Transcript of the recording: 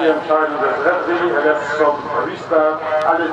die Entscheidung des Referees, Herr Letz vom Restart. Alle